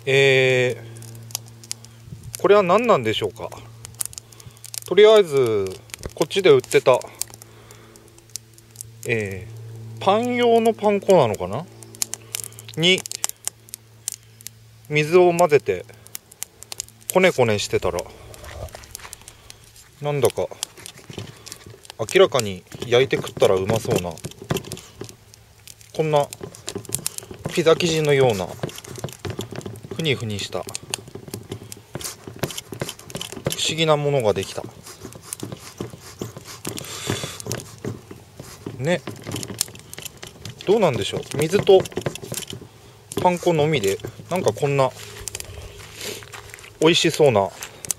これは何なんでしょうか。とりあえずこっちで売ってたパン用のパン粉なのかなに水を混ぜてこねこねしてたら、なんだか明らかに焼いて食ったらうまそうな、こんなピザ生地のようなふにふにした不思議なものができたね。どうなんでしょう。水とパン粉のみでなんかこんな美味しそうな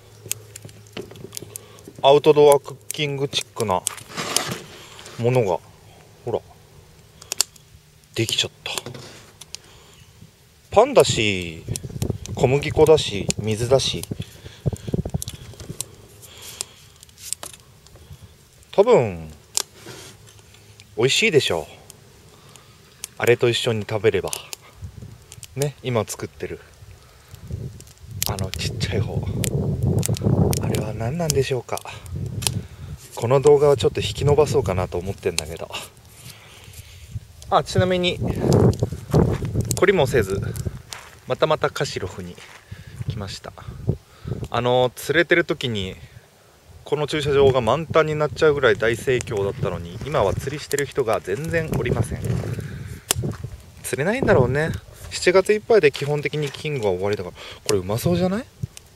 アウトドアクッキングチックなものがほらできちゃった。パンだし小麦粉だし水だし、多分美味しいでしょう。あれと一緒に食べればね。今作ってるちっちゃい方、あれは何なんでしょうか。この動画はちょっと引き伸ばそうかなと思ってんだけど、ちなみに懲りもせずまたカシロフに来ました。連れてる時にこの駐車場が満タンになっちゃうぐらい大盛況だったのに、今は釣りしてる人が全然おりません。釣れないんだろうね。7月いっぱいで基本的にキングは終わりだから。これうまそうじゃない？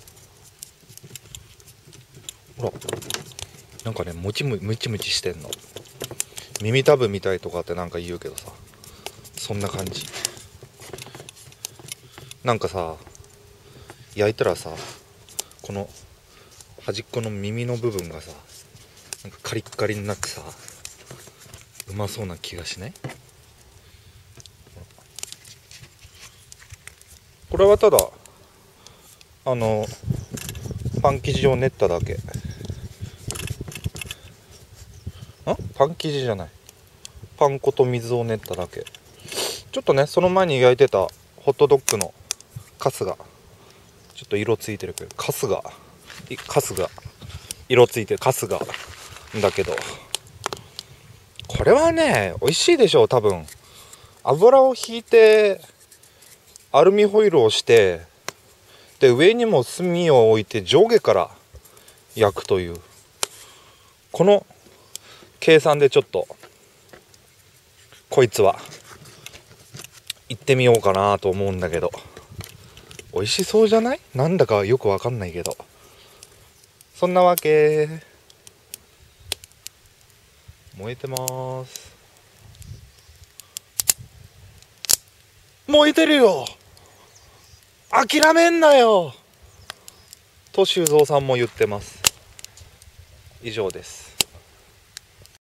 ほらなんかね、ムチムチしてんの。耳たぶみたいとかってなんか言うけどさ、そんな感じ。なんかさ、焼いたらさ、この端っこの耳の部分がさ、なんかカリッカリになってさ、うまそうな気がしない？これはただパン生地を練っただけ。パン生地じゃない、パン粉と水を練っただけ。ちょっとね、その前に焼いてたホットドッグのカスがちょっと色ついてるけど、カスが色ついてるカスがだけど、これはね美味しいでしょう。多分油をひいてアルミホイルをして、で上にも炭を置いて上下から焼くという、この計算でちょっとこいつは行ってみようかなと思うんだけど、美味しそうじゃない？なんだかよくわかんないけど、そんなわけ。燃えてます。燃えてるよ、諦めんなよと修造さんも言ってます。以上です。